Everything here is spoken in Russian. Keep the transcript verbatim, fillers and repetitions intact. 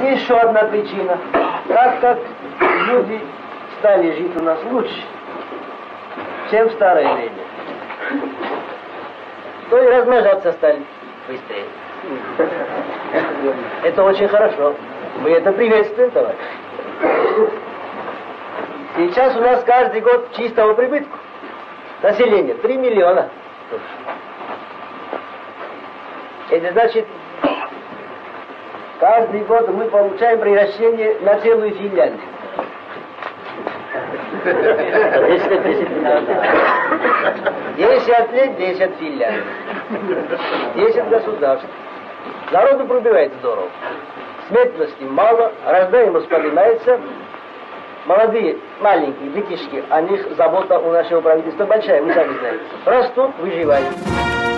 Еще одна причина. Так как люди стали жить у нас лучше, чем в старое время, то и размножаться стали быстрее. Это очень хорошо. Мы это приветствуем, товарищ. Сейчас у нас каждый год чистого прибытку. Население три миллиона. Это значит, каждый год мы получаем превращение на целую Финляндию. Десять лет, десять Финляндий. Десять государств. Народу пробивает здорово. Смертности мало, рождаемость поднимается. Молодые, маленькие, детишки, о них забота у нашего правительства большая, вы сами знаете. Растут, выживают.